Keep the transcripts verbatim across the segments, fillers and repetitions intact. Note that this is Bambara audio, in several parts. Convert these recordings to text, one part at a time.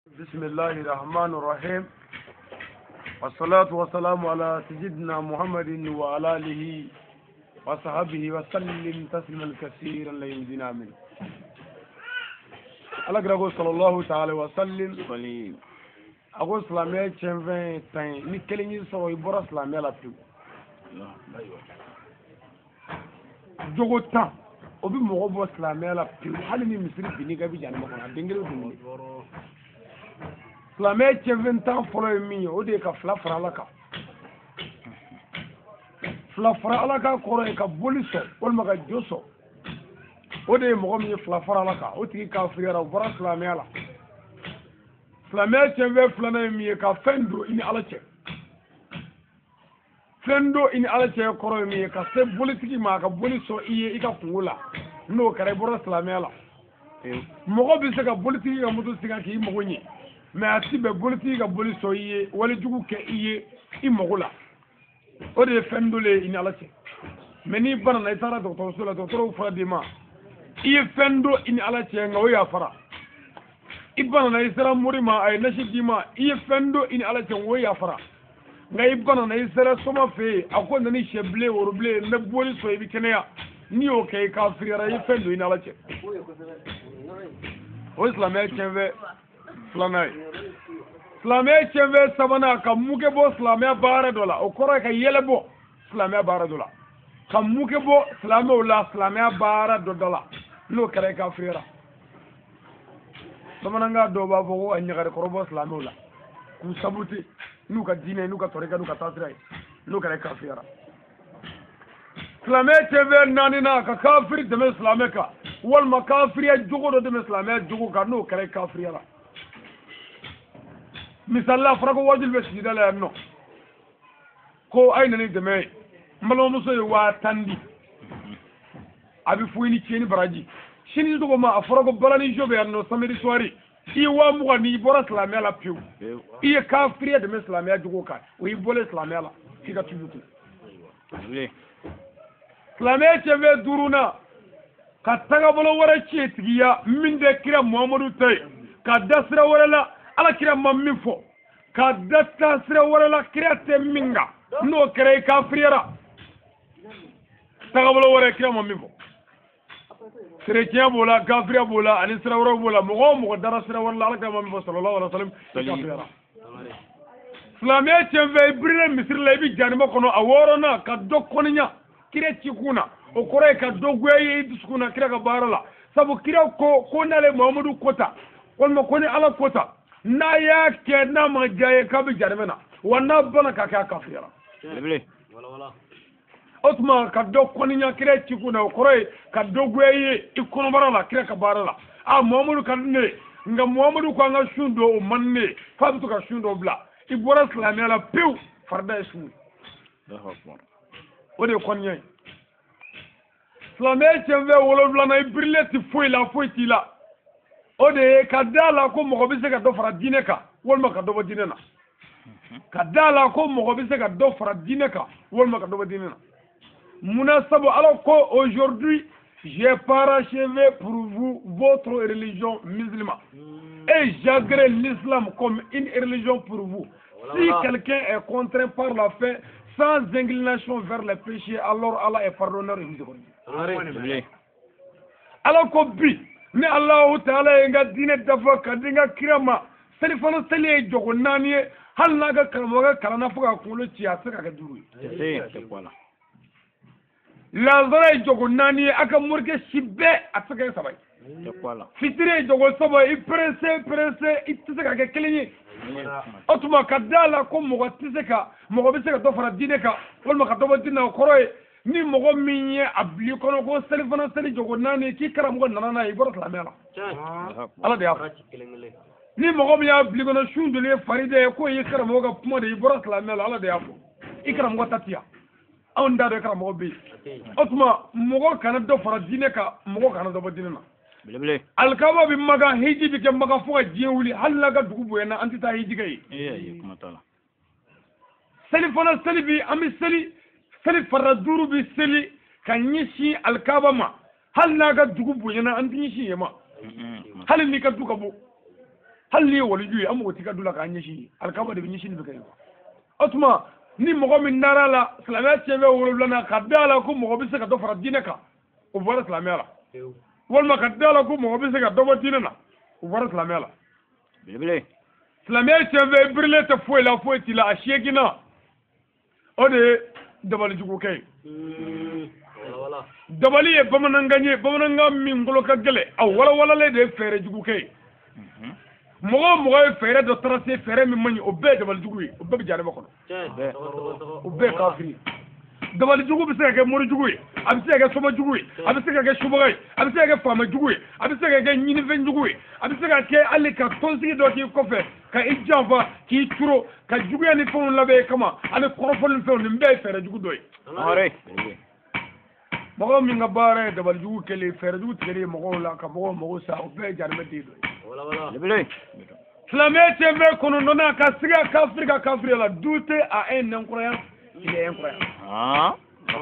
بسم الله الرحمن الرحيم والصلاة والسلام على سيدنا محمد وعلى آله وصحبه وسلم تسليما كثيرا لا يمدنا منه. Allah grago sallallahu ta'ala wa sallim Salim. ago islamia chenve tan ni kelinyi so ibora islamia la tu jogo tan obi mo bo islamia la tu hali ni misri bini gabi jan mo na dengere dum islamia chenve tan folo mi o de ka fla fara la ka fla fara la ka ko re ka boliso wal maga joso o de mo mi fla fara la ka o tigi ka friera bora islamia la islamia chenve flana mi ka fendo ini alache fendo ini alache koro mi ka se politiki ma ka boliso iye ika kungula no kare bora islamia la mo bi se ka politiki ga mutu siga ki mo nyi me ati be politiki ga boliso iye wali jugu ke iye i mogula o de fendo le ini alache meni bana na itara docteur sula docteur fadima iye fendo ini alache nga o ya fara ibana na isra murima ay nashidima iye fendo ini alache wo ya fara nga ibana na isra soma fe akon ni sheble worble na boli so ibi kenya ni o kay ka friara iye fendo ini alache o islamé cheve flanay islamé cheve sabana ka muke bo islamé bara dola o kora ka yele bo islamé bara dola ka muke bo islamé wala islamé bara dola no kare ka friara bamananga do ba fo an nyagare korobo islamé la ku sabuti nu ka dine nu ka toreka nu ka tasira nu ka kafira islamé teve nani na ka kafir de islamé ka wal makafir ya jugo de islamé jugo ka nu ka kafira misalla farago wajil be sida la no ko ayna ni de me mbalo muso wa tandi abi fuini cheni baraji shini dugo ma aforogo balani jobe anno samedi soiri i wa muga ni bora islamia la piu i kafiriya de islamia jugo ka o i bole islamia la kika tubutu islamia cheve duruna ka taga bolo wara chetigiya min de kira muhammadu tay ka dasra wara la ala kira mammin fo ka dasra wara la kira te minga no kare kafiriya taga bolo wara kira mammin fo chrétien bola kafiriya bola ani sirawro bola mogo mogo dara sirawro la alaka mamma sallallahu alaihi wasallam kafiriya islamia chenve ibrine misir la ibi janima kono aworo na ka dokoninya kire cikuna o kore ka dogweye idiskuna kire ka barala sabu kire ko ko nale muhammadu kota wal ko ni ala kota na ya ke na ma jaye ka bi janima wana bana ka ka kafiriya wala wala otuma ka do koninya kire cikuna kore ka do gweye ikono barala kire ka barala a muhammadu kan ne nga muhammadu ko nga shundo o manne fa to ka shundo bla ibora islamia la pew farda ismu o de konya islamia chemve wolo bla na ibrileti foi la foi ti la o de ka dala ko mo bi se ka do fara dine ka wol ma ka do dine na ka dala ko mo bi se ka do fara dine ka wol ma ka do dine na Munasabo, alors qu'aujourd'hui, j'ai parachevé pour vous votre religion musulmane. Et j'agrée l'islam comme une religion pour vous. Si quelqu'un est contraint par la faim, sans inclination vers le péché, alors Allah est pardonneur et miséricordieux. Alors qu'au but, mais Allah Ta'ala est dîné d'abord, kadinga kirama, c'est le fond de l'année, jogonani, halaga kalmoga kalanafuga kulu tia seka kaduru. C'est quoi là? Lazara jogo nani aka murke shibbe ataka sabay fitire jogo sabay ipresse presse itisaka ke kelinyi otuma kadala ko mogo tisaka mogo bisaka to fara dineka wal maka to dinna koroy ni mogo minye abli kono ko selifana seli jogo nani ki kara mogo nanana ibora islamela ala de afa ni mogo mi abli kono shundule faride ko yi kara mogo puma de ibora islamela ala de afa ikara mogo tatia on da kara mogo bi otuma mogo kana do fara dine ka mogo kana do dine na bele bele alkaba bi maga hiji bi ke maga fo jewuli halla ga dugu boyna antita hiji kay eh kuma tala seli fona seli bi ami seli seli fara duru bi seli kanyishi alkaba ma halla ga dugu boyna anti nyishi yema hal ni ka duga bo hal ni wali juye amu tika dula ka nyishi alkaba de nyishi be kay otuma ni mogo min nara la islamia tiebe wolo lana kadala ko mogo bi se ka do fara dine ka o vora islamia la walma kadala ko mogo bi se ka do bo dine na o vora islamia la bele islamia tiebe brile te foi la foi ti la ashegina o de dabali jugo kay wala dabali e bamananganye bamananga min ngolo ka gele aw wala wala le de fere jugo kay mogo mogo fere do tracé fere mi mani o be dabali jugo o be jare ba ko o be kafiri dabali jugo bi se ka mori jugo abi se ka soba jugo abi se ka shubo gay abi se ka fama jugo abi se ka nyini fen jugo abi se ka ke ali ka tonsi do ki ko fe ka ijava ki turo ka jugo ni fon labe kama ale korofol fe ni be fere jugo doy are mogo mi nga bare dabali jugo kele fere jugo tere mogo la ka mogo mogo sa o be jare me di doy wala wala bele Islamia teve kono nona ka siga kafiri ka kafiri la doute à un incroyant il est incroyant ah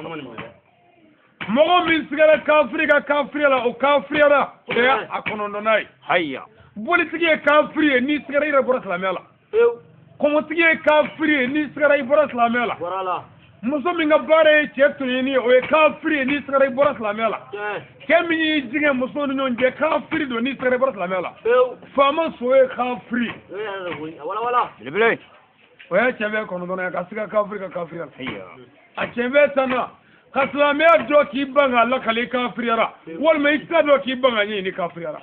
mogo min sigara kafiri ka kafiri la o kafiri la o ya akono nona hayya politiki e kafiri ni sigara ira bora Islamia la komo tigi e kafiri ni sigara ira bora Islamia la wala muso min ga bare cheto ni o e kafiri ni sigara ira bora Islamia la kemi ni jinga muso ni nje kafiri do ni sigara ira bora Islamia la fama so e kafiri wala wala bele o ya chebe kono nona ka siga kafiri ka kafiri la hayya a chebe sana ka Islamia do ki banga la kale kafiri ra wal mai ta do ki banga ni ni kafiri ra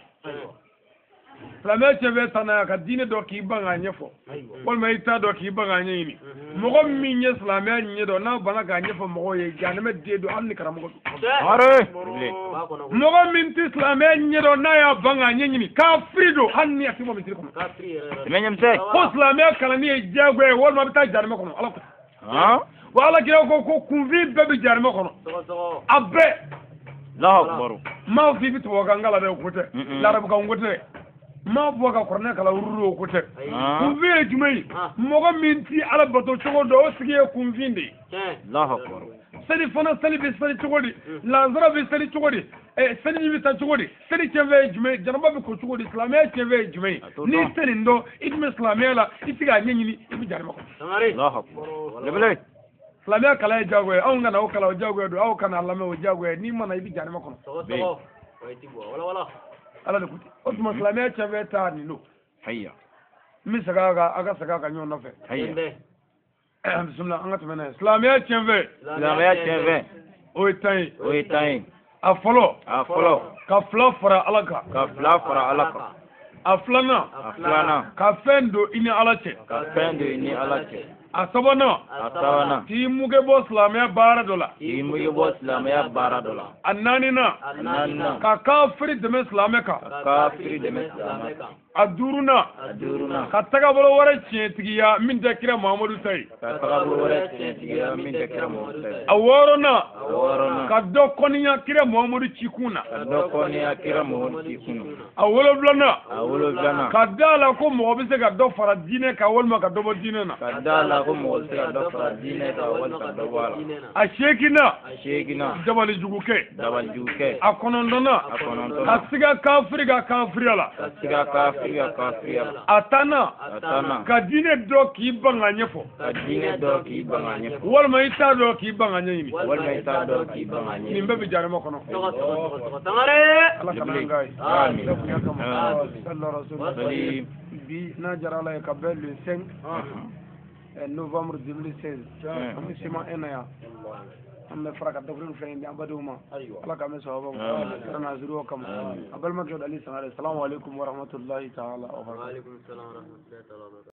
Islamia chebe sana ka dine do ki banga nyefo wal mai ta do ki banga ni ni mogo min ye Islamia nye do na bana ga nyefo mogo ye janame de do alni karamogo are bele mogo min ti Islamia nye do na ya banga nye ni kafiri do hanni atimo min tiri kono menyam se ko Islamia kala ni jagwe wal ma bita janame kono ala ko ah wala kira ko ko kunvi bebi janame kono abbe la akbar ma fi bi to gangala de kote la rabu kan kote ma bo ka korne kala ruro kote kunvi e jumai mogo min ti ala bato chogo do sigi kunvindi la akbar sani fana sani bi sani chogodi lanzara bi sani chogodi e sani bi ta chogodi sani cheve jumai janaba bi ko chogodi islamia cheve jumai ni sani ndo idme islamia la itiga nyini ibi janaba ko la akbar bele islamia kala jagwe au ngana o kala jagwe do au kana allame o jagwe ni mana ibi janaba ko wala wala ala de kuti o tuma islamia cheve ta ni no hayya mi saga ga aga saga ka nyon nafe hayya bismillah anga tumena islamia cheve islamia cheve o tay o tay a folo a folo ka fla fara alaka ka fla fara alaka a flana a flana ka fendo ini alache ka fendo ini alache a sabana a sabana ti muge bo islamia bara dola ti muge bo islamia bara dola annanina annanina ka kafiri de islamia ka kafiri de islamia aduruna aduruna ka taga bolo wara tigiya min da kira muhammadu sai ka taga bolo wara tigiya min da kira muhammadu sai aworona aworona ka do koniya kira muhammadu cikuna ka do koniya kira muhammadu cikuna awolo blana awolo blana ka dala ko mo bi se ka do fara dine ka wolma ka do bo dine na ka dala ko mo se ka do fara dine ka wol ka do wala a shekina a shekina dabali juguke dabali juguke a konondona a konondona a siga kafiri ga kafiri ala ka siga kafiri ga kafiri ala atana atana ka dine do ki banga nyefo ka dine do ki banga nyefo wolma ita do ki banga nyini wolma ita do ki banga nyini nimbe bi jarama kono tangare ala kana ngai amin sallallahu alaihi wasallam bi na jarala ka bel le cinq novembre deux mille seize am sima enaya am fraka dabrin fen di abaduma ala ka me sawaba kana zuru kam abal makyo ali sallallahu alaihi wasallam wa alaikum wa rahmatullahi ta'ala wa barakatuh. wa alaikum assalam wa rahmatullahi ta'ala.